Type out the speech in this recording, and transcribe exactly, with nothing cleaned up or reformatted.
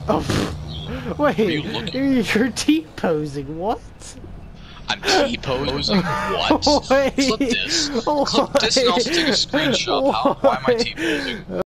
Oh, wait, you looking? you're T-posing, what? I'm T-posing? What? Wait, Clip this. Clip this and also take a screenshot. How, why am I T-posing?